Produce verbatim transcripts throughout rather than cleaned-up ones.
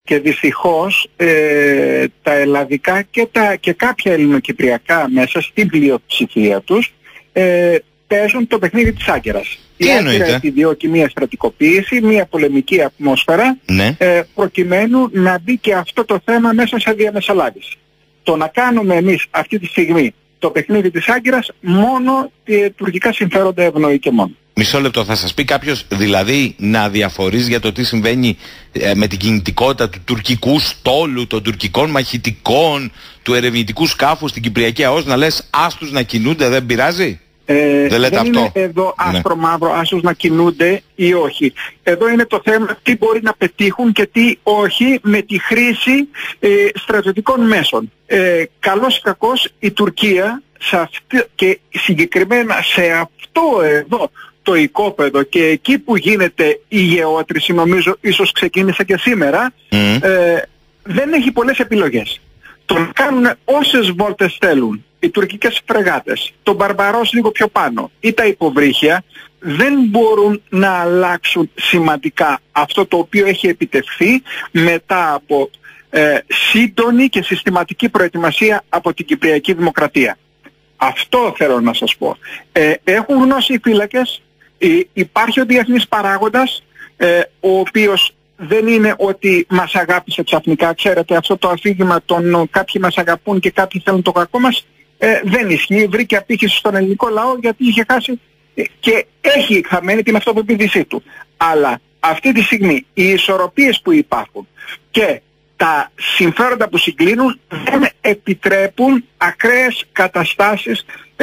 Και δυστυχώς ε, τα ελλαδικά και, τα, και κάποια ελληνοκυπριακά μέσα στην πλειοψηφία τους ε, παίζουν το παιχνίδι της Άγκυρας. Η Άγκυρα επιδιώκει μια στρατικοποίηση, μια πολεμική ατμόσφαιρα, ναι. ε, προκειμένου να μπει και αυτό το θέμα μέσα σε διαμεσολάβηση. Το να κάνουμε εμείς αυτή τη στιγμή το παιχνίδι της Άγκυρας μόνο ε, τουρκικά συμφέροντα ευνοεί και μόνο. Μισό λεπτό, θα σας πει κάποιος δηλαδή να διαφορείς για το τι συμβαίνει ε, με την κινητικότητα του τουρκικού στόλου, των τουρκικών μαχητικών, του ερευνητικού σκάφου στην Κυπριακή ΑΟΣ, να λες άστους να κινούνται, δεν πειράζει? Ε, δεν αυτό. Είναι εδώ άσπρο ναι. μαύρο, άσους να κινούνται ή όχι. Εδώ είναι το θέμα τι μπορεί να πετύχουν και τι όχι με τη χρήση ε, στρατιωτικών μέσων. Ε, καλώς ή κακώς η Τουρκία σε αυτή, και συγκεκριμένα σε αυτό εδώ το οικόπεδο και εκεί που γίνεται η γεώτρηση, νομίζω ίσως ξεκίνησε και σήμερα, mm. ε, δεν έχει πολλές επιλογές. Τον κάνουν όσες βόλτες θέλουν οι τουρκικές φρεγάτες, τον Μπαρμπαρός λίγο πιο πάνω ή τα υποβρύχια, δεν μπορούν να αλλάξουν σημαντικά αυτό το οποίο έχει επιτευχθεί μετά από ε, σύντονη και συστηματική προετοιμασία από την Κυπριακή Δημοκρατία. Αυτό θέλω να σας πω. Ε, έχουν γνώση οι φύλακες, ε, υπάρχει ο διεθνής παράγοντας, ε, ο οποίος δεν είναι ότι μας αγάπησε ξαφνικά. Ξέρετε, αυτό το αφήγημα των κάποιοι μας αγαπούν και κάποιοι θέλουν το κακό μας, ε, δεν ισχύει. Βρήκε απήχηση στον ελληνικό λαό γιατί είχε χάσει ε, και έχει χαμένη την αυτοπεποίθησή του. Αλλά αυτή τη στιγμή οι ισορροπίες που υπάρχουν και τα συμφέροντα που συγκλίνουν δεν επιτρέπουν ακραίες καταστάσεις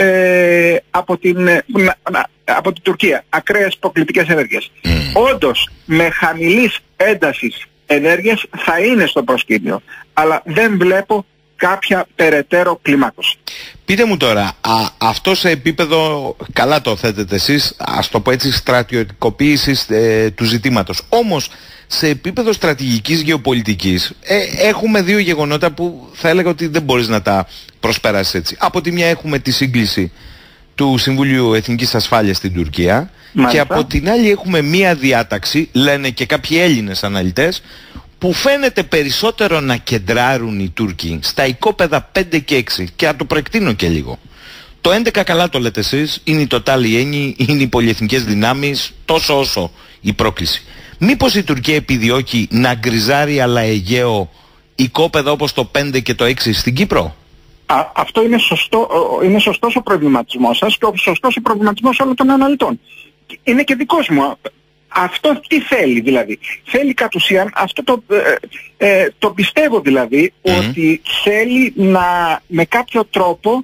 ε, από, την, ε, από την Τουρκία, ακραίες προκλητικές ενέργειες. Mm. Όντως, με χαμηλής έντασης ενέργειας θα είναι στο προσκήνιο, αλλά δεν βλέπω κάποια περαιτέρω κλιμάκωση. Πείτε μου τώρα, α, αυτό σε επίπεδο, καλά το θέτετε εσείς, ας το πω έτσι, στρατιωτικοποίησης ε, του ζητήματος. Όμως, σε επίπεδο στρατηγικής γεωπολιτικής ε, έχουμε δύο γεγονότα που θα έλεγα ότι δεν μπορείς να τα προσπεράσεις έτσι. Από τη μια έχουμε τη σύγκληση του Συμβουλίου Εθνικής Ασφάλειας στην Τουρκία. Μάλιστα. Και από την άλλη έχουμε μία διάταξη, λένε και κάποιοι Έλληνες αναλυτές, που φαίνεται περισσότερο να κεντράρουν οι Τούρκοι στα οικόπεδα πέντε και έξι, και να το προεκτείνω και λίγο. Το έντεκα, καλά το λέτε εσείς, είναι η Total Έννη, είναι οι πολυεθνικές δυνάμεις, τόσο όσο η πρόκληση. Μήπως η Τουρκία επιδιώκει να γκριζάρει αλλά Αιγαίο οικόπεδα όπως το πέντε και το έξι στην Κύπρο? Α, αυτό είναι, σωστό, είναι σωστός ο προβληματισμός σας και ο σωστός ο προβληματισμός όλων των αναλυτών. Είναι και δικός μου. Αυτό τι θέλει δηλαδή? Θέλει κατ' ουσίαν, αυτό το, ε, ε, το πιστεύω δηλαδή, mm. ότι θέλει να με κάποιο τρόπο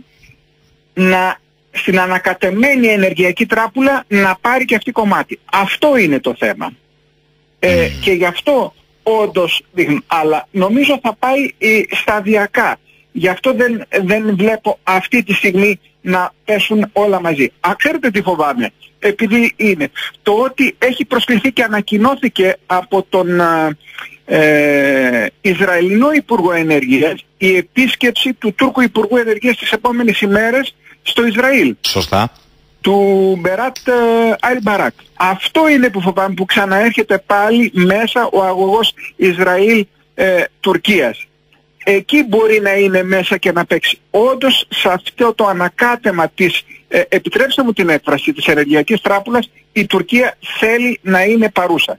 να στην ανακατεμένη ενεργειακή τράπουλα να πάρει και αυτή κομμάτι. Αυτό είναι το θέμα. Ε, mm. Και γι' αυτό όντως δείχνουν. Αλλά νομίζω θα πάει ε, σταδιακά. Γι' αυτό δεν, δεν βλέπω αυτή τη στιγμή να πέσουν όλα μαζί. Α, ξέρετε τι φοβάμαι? Επειδή είναι το ότι έχει προσκληθεί και ανακοινώθηκε από τον ε, Ισραηλινό Υπουργό Ενέργειας η επίσκεψη του Τούρκου Υπουργού Ενέργειας τις επόμενες ημέρες στο Ισραήλ. Σωστά. Του Μπεράτ Αλ Μπαράκ. Αυτό είναι που φοβάμαι, που ξαναέρχεται πάλι μέσα ο αγωγός Ισραήλ-Τουρκίας. Εκεί μπορεί να είναι μέσα και να παίξει. Όντως σε αυτό το ανακάτεμα της, ε, επιτρέψτε μου την έκφραση, της ενεργειακής τράπουλας, η Τουρκία θέλει να είναι παρούσα.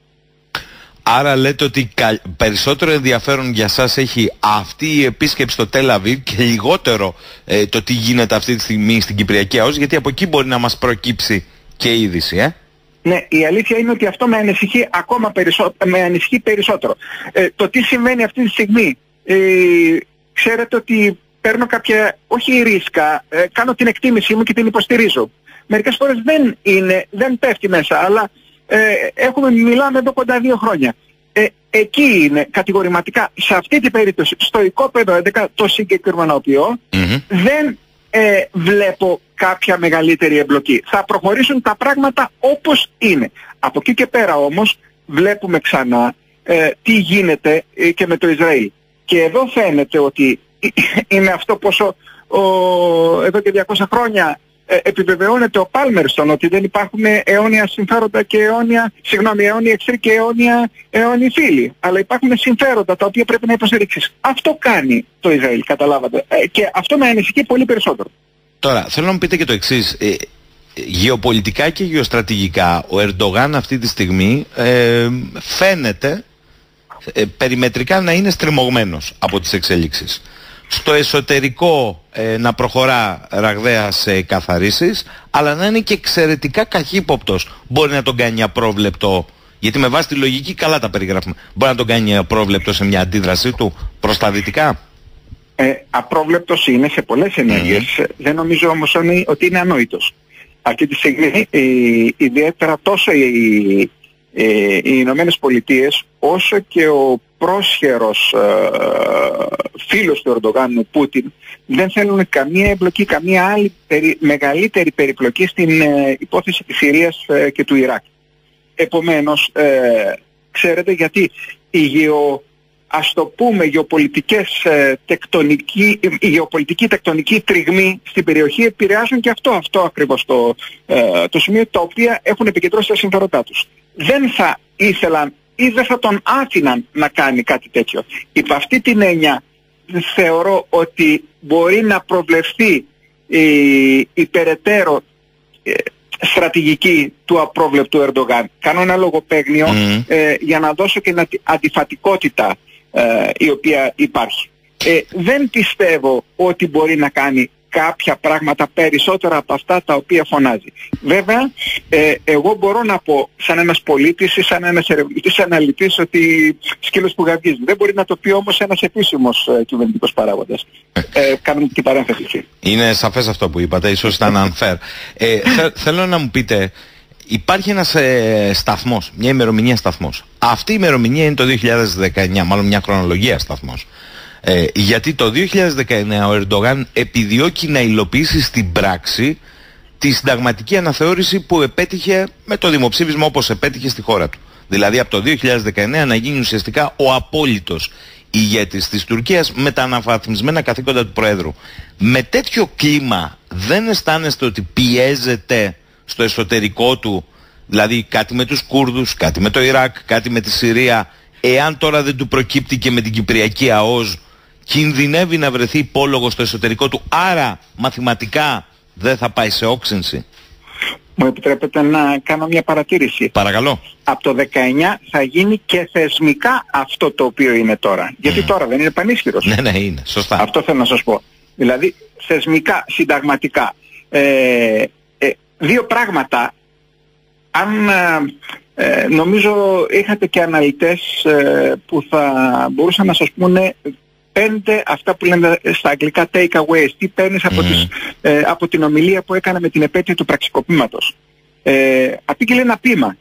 Άρα λέτε ότι περισσότερο ενδιαφέρον για σας έχει αυτή η επίσκεψη στο Τελ Αβίβ και λιγότερο ε, το τι γίνεται αυτή τη στιγμή στην Κυπριακή ΑΟΣ, γιατί από εκεί μπορεί να μας προκύψει και η είδηση, ε? Ναι, η αλήθεια είναι ότι αυτό με ανησυχεί ακόμα περισσότερο. Με ανησυχεί περισσότερο. Ε, το τι συμβαίνει αυτή τη στιγμή. Ε, ξέρετε ότι παίρνω κάποια, όχι ρίσκα, ε, κάνω την εκτίμησή μου και την υποστηρίζω. Μερικές φορές δεν είναι, δεν πέφτει μέσα, αλλά ε, έχουμε, μιλάμε εδώ κοντά δύο χρόνια. Ε, εκεί είναι κατηγορηματικά, σε αυτή την περίπτωση, στο οικόπεδο έντεκα, το συγκεκριμενοποιώ, mm-hmm. δεν ε, βλέπω κάποια μεγαλύτερη εμπλοκή. Θα προχωρήσουν τα πράγματα όπως είναι. Από εκεί και πέρα όμως βλέπουμε ξανά ε, τι γίνεται ε, και με το Ισραήλ. Και εδώ φαίνεται ότι είναι αυτό πόσο ο, εδώ και διακόσια χρόνια ε, επιβεβαιώνεται ο Πάλμερστον ότι δεν υπάρχουν αιώνια συμφέροντα και αιώνια, συγγνώμη, αιώνια εχθροί και αιώνια, αιώνιοι φίλοι. Αλλά υπάρχουν συμφέροντα τα οποία πρέπει να υποστηρίξεις. Αυτό κάνει το Ισραήλ, καταλάβατε. Ε, και αυτό με ανησυχεί πολύ περισσότερο. Τώρα, θέλω να μου πείτε και το εξής. Ε, γεωπολιτικά και γεωστρατηγικά, ο Ερντογάν αυτή τη στιγμή ε, φαίνεται ε, περιμετρικά να είναι στριμωγμένος από τις εξέλιξεις. Στο εσωτερικό ε, να προχωρά ραγδαία σε καθαρίσεις, αλλά να είναι και εξαιρετικά καχύποπτος. Μπορεί να τον κάνει απρόβλεπτο, γιατί με βάση τη λογική καλά τα περιγράφουμε, μπορεί να τον κάνει απρόβλεπτο σε μια αντίδρασή του προς τα δυτικά. Ε, απρόβλεπτος είναι σε πολλές ενέργειες. Mm-hmm. Δεν νομίζω όμως ότι είναι ανόητος. Αυτή τη στιγμή ε, ιδιαίτερα τόσο οι, ε, οι Ηνωμένες Πολιτείες όσο και ο πρόσχερος ε, φίλος του Ερντογάν, ο Πούτιν, δεν θέλουν καμία εμπλοκή, καμία άλλη περι, μεγαλύτερη περιπλοκή στην ε, υπόθεση της Συρίας ε, και του Ιράκ. Επομένως, ε, ξέρετε γιατί η γεω, ας το πούμε, γεωπολιτικές, ε, τεκτονική, η γεωπολιτική τεκτονική τριγμή στην περιοχή επηρεάζουν και αυτό, αυτό ακριβώς το, ε, το σημείο, τα οποία έχουν επικεντρώσει τα συμφέροντά τους. Δεν θα ήθελαν ή δεν θα τον άφηναν να κάνει κάτι τέτοιο. Υπ' αυτή την έννοια θεωρώ ότι μπορεί να προβλεφθεί η, η περαιτέρω ε, στρατηγική του απρόβλεπτου Ερντογάν. Κάνω ένα λογοπαίγνιο mm. ε, για να δώσω και την αντιφατικότητα ε, η οποία υπάρχει. Ε, δεν πιστεύω ότι μπορεί να κάνει κάποια πράγματα περισσότερα από αυτά τα οποία φωνάζει. Βέβαια, ε, εγώ μπορώ να πω σαν ένας πολίτης ή σαν ένας ερευνητής αναλυτής ότι σκύλος που γαβγίζει. Δεν μπορεί να το πει όμως ένας επίσημος ε, κυβερνητικός παράγοντας. Ε, κάνω την παρένθεση. Είναι σαφές αυτό που είπατε, ίσως ήταν unfair. Ε, θε, θέλω να μου πείτε, υπάρχει ένας ε, σταθμός, μια ημερομηνία σταθμός. Αυτή η ημερομηνία είναι το δύο χιλιάδες δεκαεννιά, μάλλον μια χρονολογία σταθμός. Ε, γιατί το δύο χιλιάδες δεκαεννιά ο Ερντογάν επιδιώκει να υλοποιήσει στην πράξη τη συνταγματική αναθεώρηση που επέτυχε με το δημοψήφισμα όπως επέτυχε στη χώρα του. Δηλαδή από το δύο χιλιάδες δεκαεννιά να γίνει ουσιαστικά ο απόλυτος ηγέτης της Τουρκίας με τα αναβαθμισμένα καθήκοντα του Προέδρου. Με τέτοιο κλίμα δεν αισθάνεστε ότι πιέζεται στο εσωτερικό του, δηλαδή κάτι με τους Κούρδους, κάτι με το Ιράκ, κάτι με τη Συρία, εάν τώρα δεν του προκύπτει και με την Κυπριακή ΑΟΣ, κινδυνεύει να βρεθεί υπόλογο στο εσωτερικό του, άρα μαθηματικά δεν θα πάει σε όξυνση? Μου επιτρέπετε να κάνω μια παρατήρηση? Παρακαλώ. Από το δεκαεννιά θα γίνει και θεσμικά αυτό το οποίο είναι τώρα. Γιατί mm. τώρα δεν είναι πανίσχυρος. Ναι, ναι, είναι. Σωστά. Αυτό θέλω να σας πω. Δηλαδή, θεσμικά, συνταγματικά. Ε, ε, δύο πράγματα. Αν ε, νομίζω είχατε και αναλυτές ε, που θα μπορούσαν να σας πούνε πέντε αυτά που λένε στα αγγλικά take aways, τι παίρνεις από, mm. τις, ε, από την ομιλία που έκανα με την επέτειο του πραξικοπήματος. Ε, απήγγειλε ένα ποίημα.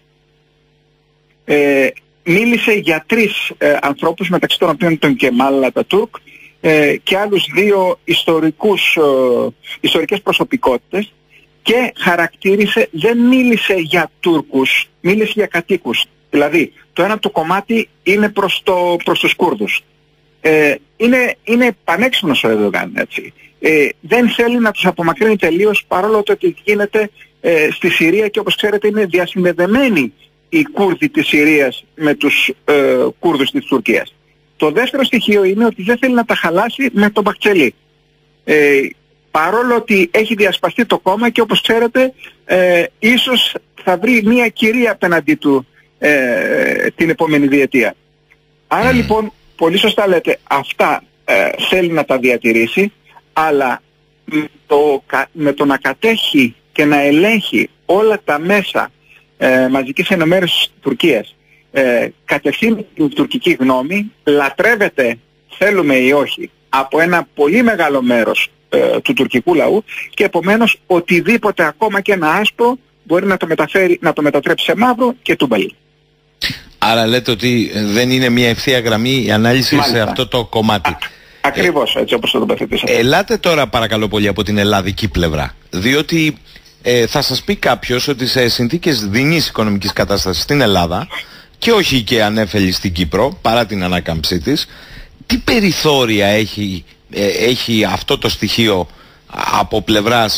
Ε, μίλησε για τρεις ε, ανθρώπους, μεταξύ των οποίων τον Κεμάλ Ατατούρκ ε, και άλλους δύο ιστορικούς, ε, ιστορικές προσωπικότητες, και χαρακτήρισε, δεν μίλησε για Τούρκους, μίλησε για κατοίκους. Δηλαδή, το ένα του κομμάτι είναι προς, το, προς τους Κούρδους. Ε, είναι, είναι πανέξυπνος ο Ερντογάν, έτσι. Ε, δεν θέλει να τους απομακρύνει τελείως, παρόλο το ότι γίνεται ε, στη Συρία, και όπως ξέρετε είναι διασυνδεδεμένοι οι Κούρδοι της Συρίας με τους ε, Κούρδους της Τουρκίας. Το δεύτερο στοιχείο είναι ότι δεν θέλει να τα χαλάσει με τον Μπαχτσελή. Ε, παρόλο ότι έχει διασπαστεί το κόμμα και όπως ξέρετε ε, ίσως θα βρει μια κυρία απέναντί του ε, την επόμενη διετία. Άρα mm. λοιπόν, πολύ σωστά λέτε, αυτά ε, θέλει να τα διατηρήσει, αλλά με το, με το να κατέχει και να ελέγχει όλα τα μέσα ε, μαζικής ενημέρωσης της Τουρκίας, ε, κατευθύνει την τουρκική γνώμη, λατρεύεται, θέλουμε ή όχι, από ένα πολύ μεγάλο μέρος ε, του τουρκικού λαού, και επομένως οτιδήποτε, ακόμα και ένα άσπρο, μπορεί να το, μεταφέρει, να το μετατρέψει σε μαύρο και τούμπαλι. Άρα λέτε ότι δεν είναι μια ευθεία γραμμή η ανάλυση Μάλιστα. σε αυτό το κομμάτι. Α, ακριβώς, έτσι όπως το τοποθετήσατε. Ελάτε τώρα παρακαλώ πολύ από την ελλαδική πλευρά, διότι ε, θα σας πει κάποιος ότι σε συνθήκες δεινής οικονομικής κατάστασης στην Ελλάδα, και όχι και ανέφελη στην Κύπρο, παρά την ανάκαμψή της, τι περιθώρια έχει, ε, έχει αυτό το στοιχείο από πλευράς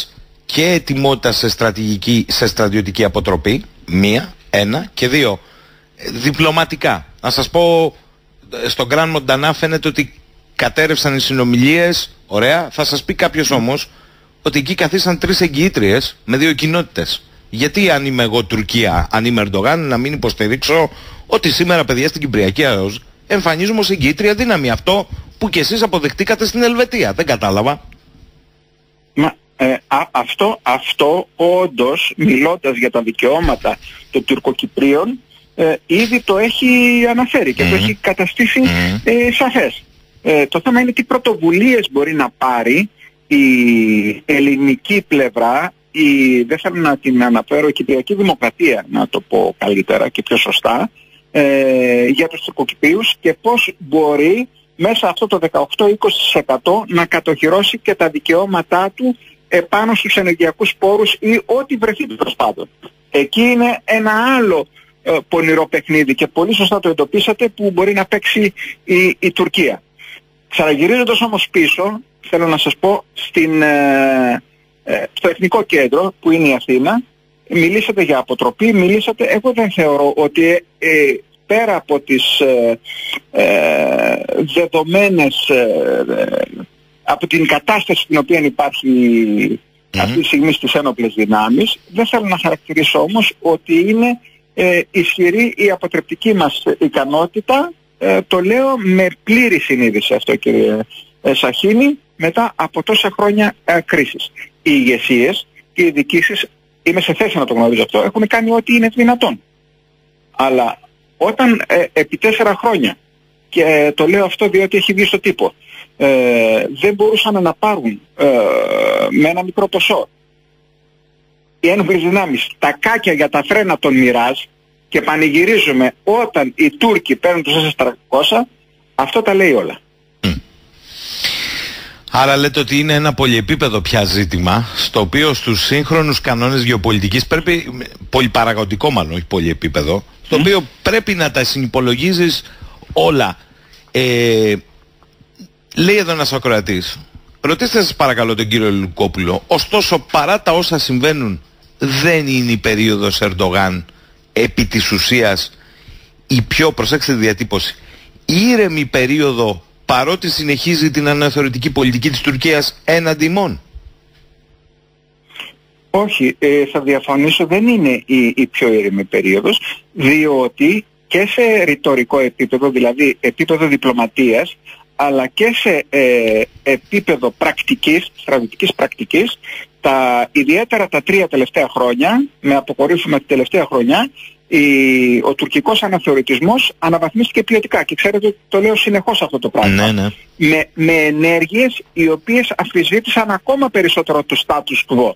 και ετοιμότητα σε, στρατηγική, σε στρατιωτική αποτροπή, μία, ένα, και δύο, διπλωματικά. Να σας πω, στον Γκραν Μοντανά φαίνεται ότι κατέρευσαν οι συνομιλίες, ωραία. Θα σας πει κάποιος όμως ότι εκεί καθίσαν τρεις εγγυήτριες με δύο κοινότητες. Γιατί αν είμαι εγώ Τουρκία, αν είμαι Ερντογάν, να μην υποστηρίξω ότι σήμερα, παιδιά, στην Κυπριακή ΑΕΟΣ εμφανίζουμε ως εγγυήτρια δύναμη, αυτό που κι εσείς αποδεχτήκατε στην Ελβετία? Δεν κατάλαβα. Μα, ε, α, αυτό, αυτό όντως, μιλώντας για τα δικαιώματα των Τουρκοκυπρίων, ε, ήδη το έχει αναφέρει και mm. το έχει καταστήσει mm. ε, σαφές. Ε, το θέμα είναι τι πρωτοβουλίες μπορεί να πάρει η ελληνική πλευρά, η, δεν θέλω να την αναφέρω, η Κυπριακή Δημοκρατία, να το πω καλύτερα και πιο σωστά, ε, για τους Τουρκοκυπρίους, και πώς μπορεί μέσα αυτό το δεκαοκτώ με είκοσι τοις εκατό να κατοχυρώσει και τα δικαιώματά του επάνω στους ενεργειακούς πόρους ή ό,τι βρεθεί τέλος πάντων. Εκεί είναι ένα άλλο ε, πονηρό παιχνίδι και πολύ σωστά το εντοπίσατε, που μπορεί να παίξει η, η Τουρκία. Ξαναγυρίζοντας όμως πίσω, θέλω να σας πω, στην, ε, ε, στο Εθνικό Κέντρο που είναι η Αθήνα, μιλήσατε για αποτροπή, μιλήσατε, εγώ δεν θεωρώ ότι ε, ε, πέρα από τις ε, ε, δεδομένες, ε, από την κατάσταση στην οποία υπάρχει mm-hmm. αυτή τη στιγμή στις ένοπλες δυνάμεις, δεν θέλω να χαρακτηρίσω όμως ότι είναι ε, ισχυρή η αποτρεπτική μας ικανότητα. Ε, το λέω με πλήρη συνείδηση αυτό, κύριε ε, Σαχίνη, μετά από τόσα χρόνια ε, κρίσης. Οι ηγεσίες και οι διοικήσεις, είμαι σε θέση να το γνωρίζω αυτό, έχουν κάνει ό,τι είναι δυνατόν. Αλλά όταν ε, επί τέσσερα χρόνια, και ε, το λέω αυτό διότι έχει βγει στο τύπο, ε, δεν μπορούσαν να πάρουν ε, με ένα μικρό ποσό οι ένοπλες δυνάμεις τα κάκια για τα φρένα των Μιράζ, και πανηγυρίζουμε όταν οι Τούρκοι παίρνουν τους ες τριακόσια, αυτό τα λέει όλα. Mm. Άρα λέτε ότι είναι ένα πολυεπίπεδο πια ζήτημα, στο οποίο στους σύγχρονους κανόνες γεωπολιτικής πρέπει, πολυπαραγωγικό μάλλον, όχι πολυεπίπεδο, στο mm. οποίο πρέπει να τα συνυπολογίζεις όλα. Ε, λέει εδώ ένας ακροατής, ρωτήστε σας παρακαλώ τον κύριο Λουκόπουλο, ωστόσο παρά τα όσα συμβαίνουν, δεν είναι η περίοδος Ερντογάν επί της ουσίας η πιο, προσέξτε τη διατύπωση, ήρεμη περίοδο, παρότι συνεχίζει την αναθεωρητική πολιτική της Τουρκίας έναντι ημών? Όχι, ε, θα διαφωνήσω, δεν είναι η, η πιο ήρεμη περίοδος, διότι και σε ρητορικό επίπεδο, δηλαδή επίπεδο διπλωματίας, αλλά και σε ε, επίπεδο πρακτικής, στρατιωτικής πρακτικής, τα, ιδιαίτερα τα τρία τελευταία χρόνια, με αποκορύφωμα τη τελευταία χρονιά, η, ο τουρκικός αναθεωρητισμός αναβαθμίστηκε ποιοτικά, και ξέρετε ότι το λέω συνεχώς αυτό το πράγμα. Ναι, ναι. Με, με ενέργειες οι οποίες αμφισβήτησαν ακόμα περισσότερο το status quo.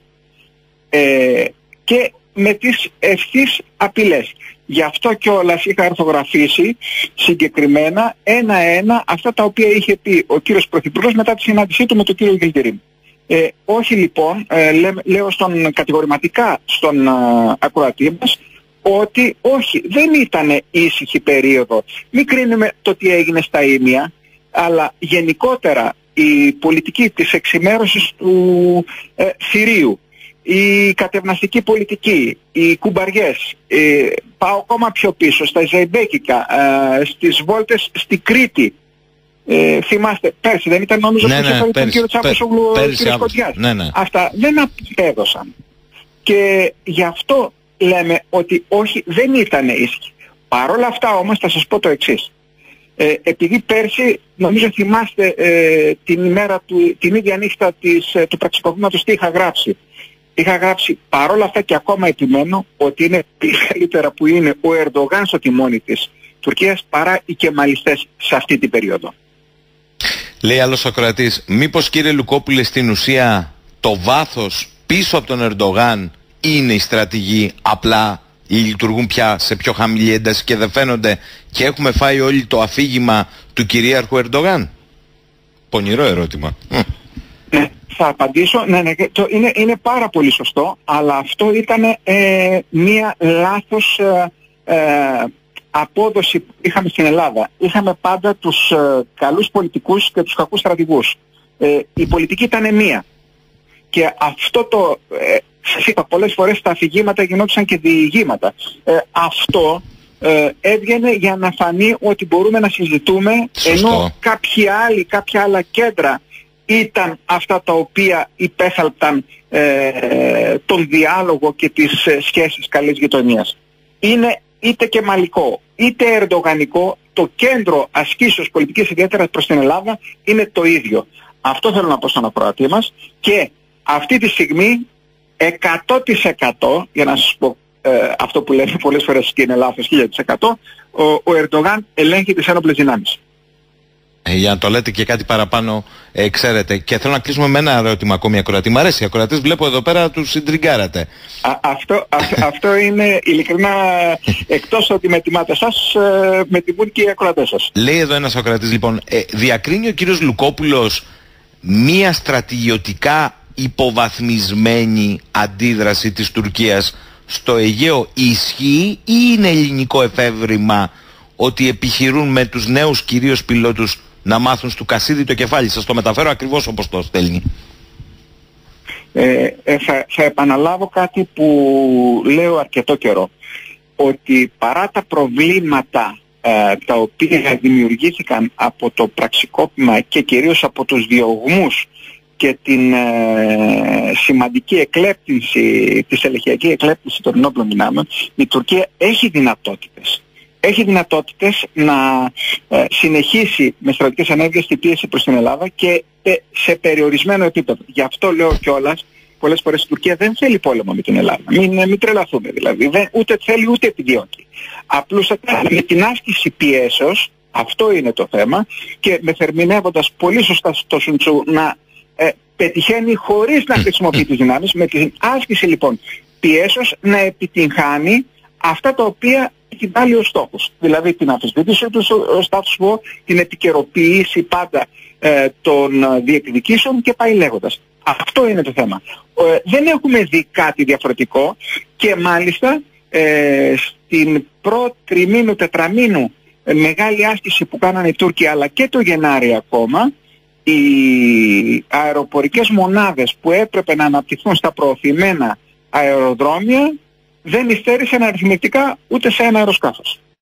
Ε, και με τις ευθύς απειλές. Γι' αυτό κιόλας είχα αρθογραφήσει συγκεκριμένα ένα-ένα αυτά τα οποία είχε πει ο κύριος Πρωθυπουργός μετά τη συνάντησή του με τον κύριο Γελτερίμ. Ε, όχι λοιπόν, ε, λέ, λέω στον, κατηγορηματικά στον α, ακροατή μας, ότι όχι, δεν ήταν ήσυχη περίοδο. Μην κρίνουμε το τι έγινε στα Ήμια, αλλά γενικότερα η πολιτική της εξημέρωσης του ε, θηρίου, η κατευναστική πολιτική, οι κουμπαριές, ε, πάω ακόμα πιο πίσω, στα Ζεϊμπέκικα, ε, στις βόλτες στη Κρήτη. Ε, θυμάστε, πέρσι δεν ήταν, νομίζω, ναι, που είχε φέρει τον κύριο Τσάποσογλου ο κύριος Κοντιάς. Ναι, ναι. Αυτά δεν απέδωσαν. Και γι' αυτό λέμε ότι όχι, δεν ήταν ήσυχη. Παρ' όλα αυτά όμως θα σας πω το εξής. Ε, επειδή πέρσι, νομίζω θυμάστε ε, την ημέρα του, την ίδια νύχτα της, ε, του πραξικοπήματος, τι είχα γράψει. Είχα γράψει παρόλα αυτά και ακόμα επιμένω ότι είναι καλύτερα που είναι ο Ερντογάν στο τιμόνι της Τουρκίας παρά οι κεμαλιστές σε αυτή την περίοδο. Λέει άλλος ακροατής, μήπως κύριε Λουκόπουλε στην ουσία το βάθος πίσω από τον Ερντογάν είναι οι στρατηγοί, απλά λειτουργούν πια σε πιο χαμηλή ένταση και δεν φαίνονται και έχουμε φάει όλοι το αφήγημα του κυρίαρχου Ερντογάν? Πονηρό ερώτημα. Ναι, θα απαντήσω. Ναι, ναι, το είναι, είναι πάρα πολύ σωστό, αλλά αυτό ήταν ε, μία λάθος ε, ε, απόδοση που είχαμε στην Ελλάδα. Είχαμε πάντα τους ε, καλούς πολιτικούς και τους κακούς στρατηγούς. Ε, η πολιτική ήταν μία. και αυτό το, ε, σας είπα πολλές φορές τα αφηγήματα γινόντουσαν και διηγήματα. Ε, αυτό ε, έβγαινε για να φανεί ότι μπορούμε να συζητούμε. Σωστό. Ενώ κάποιοι άλλοι, κάποια άλλα κέντρα ήταν αυτά τα οποία υπέθαλπταν ε, τον διάλογο και τις ε, σχέσεις καλής γειτονίας. Είναι είτε κεμαλικό είτε ερντογανικό, το κέντρο ασκήσεως πολιτικής ιδιαίτερα προς την Ελλάδα είναι το ίδιο. Αυτό θέλω να πω στον ακροατή μας, και αυτή τη στιγμή εκατό τοις εκατό, για να σας πω ε, αυτό που λέμε πολλές φορές και είναι λάθος, χίλια τοις εκατό, ο, ο Ερντογάν ελέγχει τις ένοπλες δυνάμεις. Ε, για να το λέτε και κάτι παραπάνω, ε, ξέρετε. Και θέλω να κλείσουμε με ένα ερώτημα ακόμη, ακροατή. Μ' αρέσει, οι ακροατές βλέπω εδώ πέρα τους συντριγκάρατε. Α, αυτό, α, αυτό είναι ειλικρινά, εκτός ότι με τιμάτε εσάς, ε, με τιμούν και οι ακροατές σας. Λέει εδώ ένας ακροατής, λοιπόν, ε, διακρίνει ο κύριος Λουκόπουλος μία στρατηγιωτικά υποβαθμισμένη αντίδραση της Τουρκίας στο Αιγαίο, ισχύει ή είναι ελληνικό εφεύρημα ότι επιχειρούν με τους νέους κυρίως πιλότους να μάθουν στο Κασίδι το κεφάλι? Σας το μεταφέρω ακριβώς όπως το στέλνει. Ε, ε, θα, θα επαναλάβω κάτι που λέω αρκετό καιρό, ότι παρά τα προβλήματα ε, τα οποία δημιουργήθηκαν από το πραξικόπημα και κυρίως από τους διωγμούς και την ε, σημαντική εκλέπτυνση, τη στελεχειακή εκλέπτυνση των ενόπλων δυνάμεων, η Τουρκία έχει δυνατότητες. Έχει δυνατότητες να ε, συνεχίσει με στρατιωτικές ενέργειες τη πίεση προς την Ελλάδα και ε, σε περιορισμένο επίπεδο. Γι' αυτό λέω κιόλας, πολλές φορές η Τουρκία δεν θέλει πόλεμο με την Ελλάδα. Μην, μην τρελαθούμε δηλαδή. Δεν, ούτε θέλει ούτε επιδιώκει. Απλούστατα με την άσκηση πιέσεως, αυτό είναι το θέμα, και μεθερμινεύοντας πολύ σωστά στο Σουντσού να ε, πετυχαίνει χωρίς να χρησιμοποιεί τις δυνάμεις, με την άσκηση λοιπόν πιέσεως να επιτυγχάνει αυτά τα οποία έχει βάλει ως στόχος. Δηλαδή την αμφισβήτηση του status quo, την επικαιροποίηση πάντα ε, των διεκδικήσεων και πάει λέγοντας. Αυτό είναι το θέμα. Ε, δεν έχουμε δει κάτι διαφορετικό, και μάλιστα ε, στην προτριμήνου τετραμήνου ε, μεγάλη άσκηση που κάνανε οι Τούρκοι, αλλά και το Γενάρη ακόμα, οι αεροπορικές μονάδες που έπρεπε να αναπτυχθούν στα προωθημένα αεροδρόμια δεν υστέρησαν αριθμητικά ούτε σε ένα αεροσκάφος.